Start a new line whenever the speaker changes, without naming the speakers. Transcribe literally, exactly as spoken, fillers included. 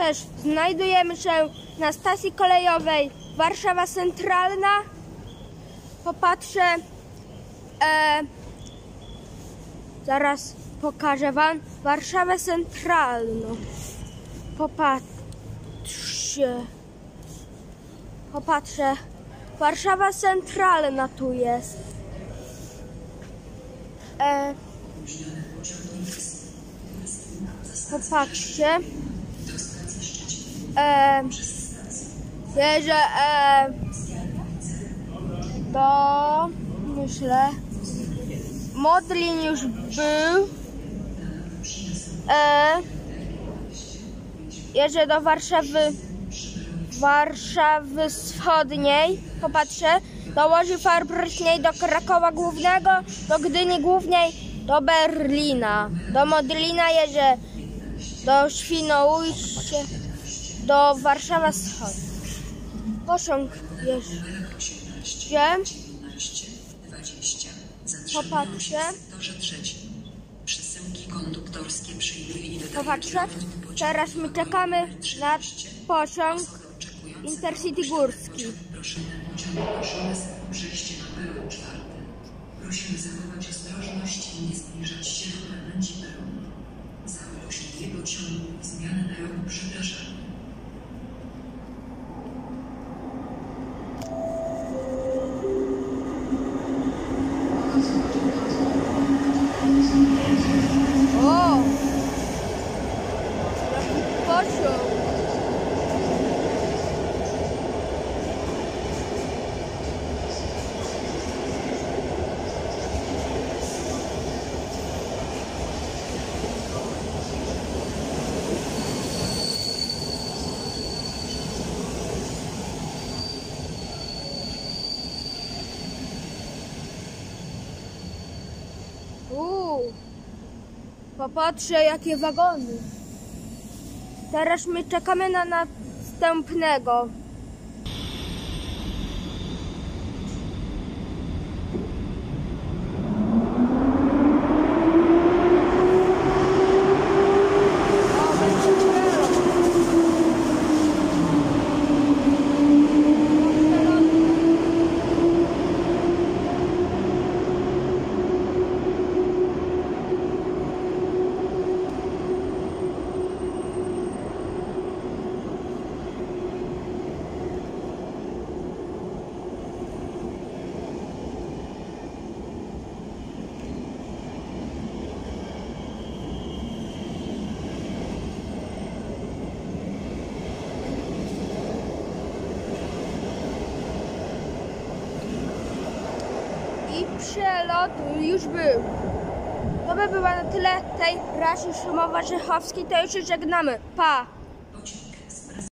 też znajdujemy się na stacji kolejowej Warszawa Centralna. Popatrzę, e, zaraz pokażę wam Warszawę Centralną. Popatrzcie, popatrzę, Warszawa Centralna tu jest. E, popatrzcie, e, jeżdżę e, do, myślę, Modlin już był, e, jeżdżę do Warszawy, Warszawy Wschodniej, popatrzę, do Łodzi Fabrycznej, do Krakowa Głównego, do Gdyni Głównej, do Berlina, do Modlina jeżdżę, do Świnoujścia, do Warszawy Wschodniej. Pociąg jeżdżę, popatrzę, popatrzę, teraz my czekamy na pociąg Intercity Górski.
Prosimy zachować ostrożność i nie zbliżać się do krawędzi peronu. Za długiego ciągu i zmiany peronu przepraszamy.
O! Jaki pociąg! Uuu, popatrzę jakie wagony. Teraz my czekamy na następnego. I przelot już był. To by było na tyle tej Raszy Szumowa-Rzechowskiej, to już się żegnamy. Pa!